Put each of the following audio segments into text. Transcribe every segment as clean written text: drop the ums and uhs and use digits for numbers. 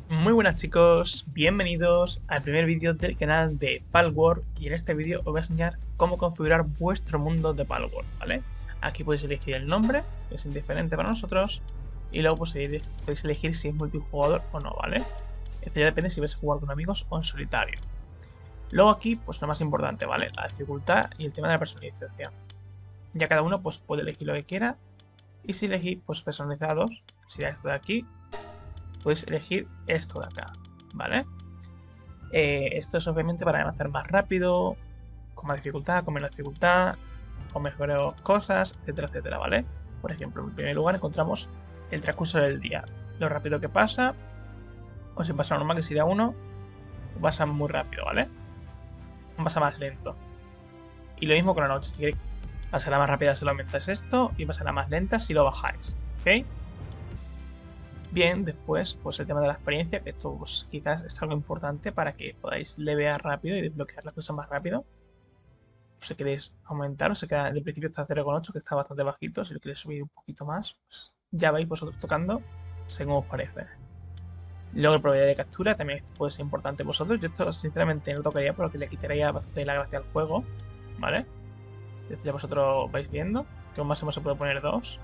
Muy buenas chicos, bienvenidos al primer vídeo del canal de Palworld y en este vídeo os voy a enseñar cómo configurar vuestro mundo de Palworld, ¿vale? Aquí podéis elegir el nombre, que es indiferente para nosotros, y luego podéis elegir si es multijugador o no, ¿vale? Esto ya depende si vais a jugar con amigos o en solitario. Luego aquí, pues lo más importante, ¿vale? La dificultad y el tema de la personalización. Ya cada uno pues puede elegir lo que quiera, y si elegís pues personalizados, sería esto de aquí, podéis elegir esto de acá, ¿vale? Esto es obviamente para avanzar más rápido, con más dificultad, con menos dificultad, con mejores cosas, etcétera, etcétera, ¿vale? Por ejemplo, en primer lugar encontramos el transcurso del día, lo rápido que pasa, o si pasa normal que sería uno, pasa muy rápido, ¿vale? Pasa más lento. Y lo mismo con la noche, si queréis pasará más rápida si lo aumentáis esto, y pasará más lenta si lo bajáis, ¿ok? Bien, después, pues el tema de la experiencia, que esto pues, quizás es algo importante para que podáis levear rápido y desbloquear las cosas más rápido. Si queréis aumentar, o sea que de principio está 0,8, que está bastante bajito. Si lo queréis subir un poquito más, pues ya vais vosotros tocando según os parece. Luego el probabilidad de captura también esto puede ser importante vosotros. Yo esto sinceramente no lo tocaría porque le quitaría bastante la gracia al juego, ¿vale? Entonces ya vosotros vais viendo que un máximo se puede poner 2.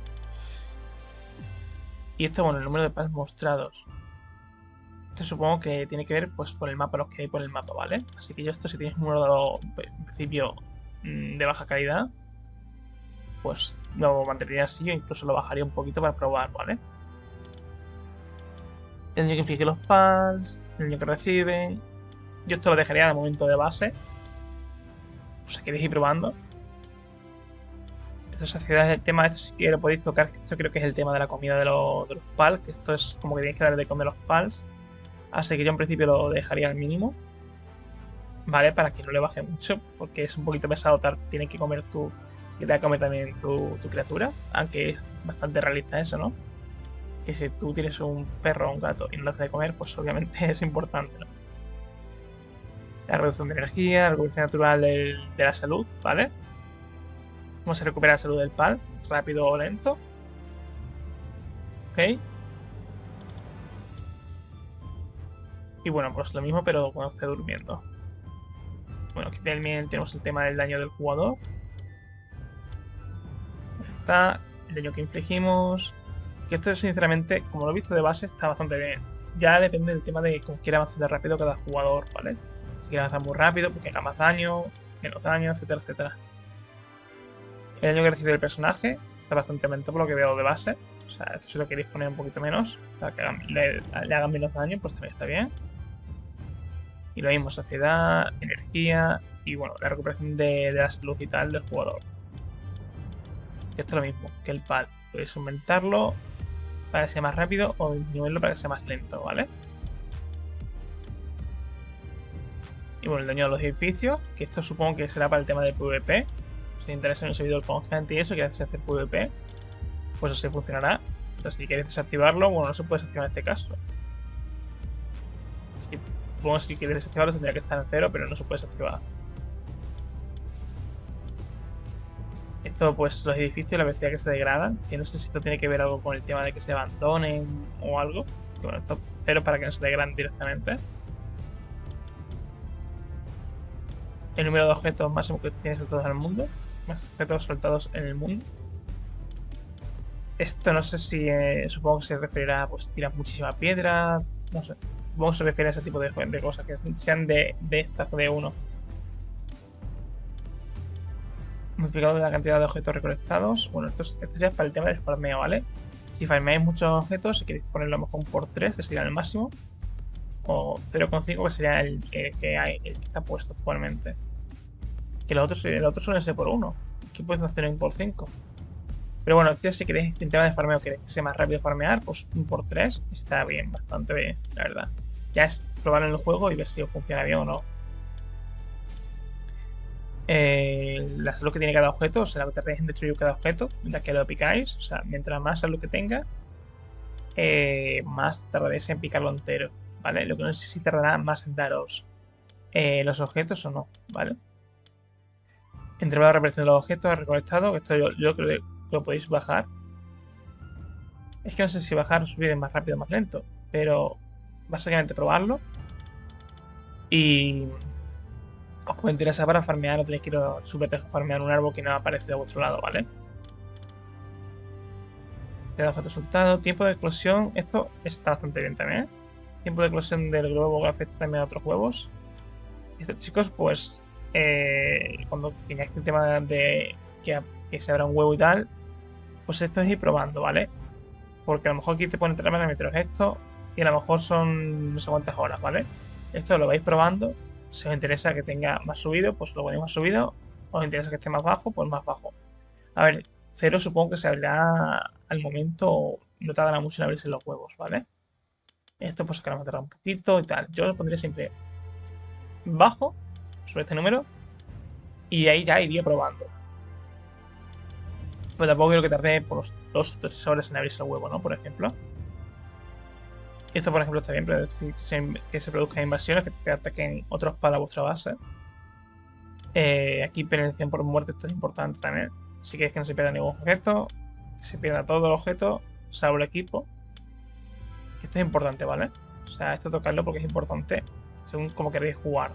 Y esto, bueno, el número de pals mostrados. Esto supongo que tiene que ver pues por el mapa, los que hay por el mapa, ¿vale? Así que yo esto, si tienes un número en principio de baja calidad, pues lo mantendría así o incluso lo bajaría un poquito para probar, ¿vale? El niño que inflige los pals, el niño que recibe. Yo esto lo dejaría de momento de base. Pues si queréis ir probando. Esto saciedad es el tema, esto sí que lo podéis tocar. Esto creo que es el tema de la comida de los pals, que esto es como que tenéis que darle de comer a los pals. Así que yo en principio lo dejaría al mínimo. ¿Vale? Para que no le baje mucho, porque es un poquito pesado, tiene que comer que te va a comer también tu criatura, aunque es bastante realista eso, ¿no? Que si tú tienes un perro o un gato y no le haces de comer, pues obviamente es importante, ¿no? La reducción de energía, la recuperación natural de la salud, ¿vale? Cómo se recupera la salud del pal, rápido o lento, ¿ok? Y bueno, pues lo mismo, pero cuando esté durmiendo. Bueno, aquí también tenemos el tema del daño del jugador. Está el daño que infligimos. Que esto, sinceramente, como lo he visto de base, está bastante bien. Ya depende del tema de cómo quiera avanzar de rápido cada jugador, ¿vale? Si quiere avanzar muy rápido, porque haga más daño, menos daño, etcétera, etcétera. El daño que recibe el personaje está bastante lento por lo que veo de base. O sea, esto si lo queréis poner un poquito menos, para que le hagan menos daño, pues también está bien. Y lo mismo, saciedad, energía y bueno, la recuperación de la salud y tal del jugador. Y esto es lo mismo que el pal. Podéis aumentarlo para que sea más rápido o disminuirlo para que sea más lento, ¿vale? Y bueno, el daño a los edificios, que esto supongo que será para el tema de PvP. Si os interesa en un servidor con gente y eso, que hace hacer PvP, pues así funcionará. Entonces, si queréis desactivarlo, bueno, no se puede desactivar en este caso. Supongo que si queréis desactivarlo tendría que estar en 0, pero no se puede desactivar. Esto, pues, los edificios, la velocidad que se degradan, que no sé si esto tiene que ver algo con el tema de que se abandonen o algo. Que bueno, esto 0 para que no se degraden directamente. El número de objetos máximo que tienes soltados en el mundo. Más objetos soltados en el mundo. Esto no sé si supongo que se referirá a pues tiras muchísima piedra. No sé. Supongo que se refiere a ese tipo de cosas que sean de estas de uno. Multiplicado de la cantidad de objetos recolectados. Bueno, esto ya es para el tema del farmeo, ¿vale? Si farmeáis muchos objetos, si queréis ponerlo a lo mejor por 3, que sería el máximo. O 0,5, que sería el que está puesto actualmente. Que los otros suelen ser por 1. Aquí puedes hacer un por 5. Pero bueno, si queréis el tema de farmeo, queréis que sea más rápido farmear, pues un por 3 está bien, bastante bien, la verdad. Ya es probar en el juego y ver si os funciona bien o no. La salud que tiene cada objeto, o sea, la que tardáis en destruir cada objeto, mientras que lo picáis, o sea, mientras más salud que tenga, más tardaréis en picarlo entero, ¿vale? Lo que no sé si tardará más en daros los objetos o no, ¿vale? Entre la reparación de los objetos recolectados, esto yo creo que lo podéis bajar. Es que no sé si bajar o subir es más rápido o más lento, pero básicamente probarlo. Y os puede interesar para farmear, no tenéis que ir súper lejos a farmear un árbol que no ha aparecido a vuestro lado, ¿vale? Te da resultado. Tiempo de eclosión. Esto está bastante bien también, ¿eh? Tiempo de eclosión del globo que afecta también a otros huevos. Y estos chicos, pues, cuando tengáis el tema de que se abra un huevo y tal, pues esto es ir probando, ¿vale? Porque a lo mejor aquí te pone 3 metros esto y a lo mejor son no sé cuántas horas, ¿vale? Esto lo vais probando. Si os interesa que tenga más subido, pues lo ponéis más subido. Os interesa que esté más bajo, pues más bajo. A ver, cero supongo que se abrirá al momento, no tardará mucho en abrirse los huevos, ¿vale? Esto pues que va a tardar un poquito y tal. Yo lo pondría siempre bajo sobre este número y ahí ya iría probando. Pero tampoco quiero que tarde por los 2 o 3 horas en abrirse el huevo, ¿no? Por ejemplo. Esto, por ejemplo, está bien, pero decir que se produzcan invasiones, que ataquen otros para vuestra base. Aquí penalización por muerte, esto es importante también. Si queréis que no se pierda ningún objeto, que se pierda todo el objeto, salvo el equipo. Esto es importante, ¿vale? O sea, esto tocarlo porque es importante según cómo queréis jugar.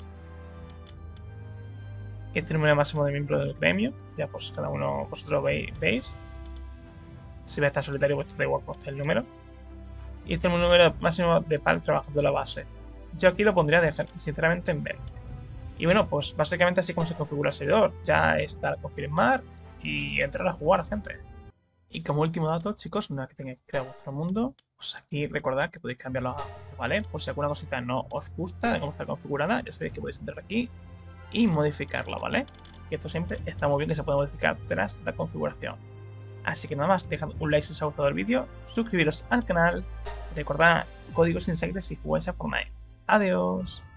Este es el número máximo de miembros del gremio. Ya pues cada uno vosotros veis. Si va a estar solitario, pues da igual con este el número. Y este es el número máximo de PAL trabajando la base. Yo aquí lo pondría sinceramente en 20. Y bueno, pues básicamente así como se configura el servidor. Ya está al confirmar y entrar a jugar, gente. Y como último dato, chicos, una vez que tengáis creado vuestro mundo, pues aquí recordad que podéis cambiar los ajustes, ¿vale? Por si alguna cosita no os gusta de cómo está configurada, ya sabéis que podéis entrar aquí y modificarla, ¿vale? Y esto siempre está muy bien que se puede modificar tras la configuración. Así que nada más, dejad un like si os ha gustado el vídeo, suscribiros al canal y recordad códigos sin secretos si jugáis a Fortnite. Adiós.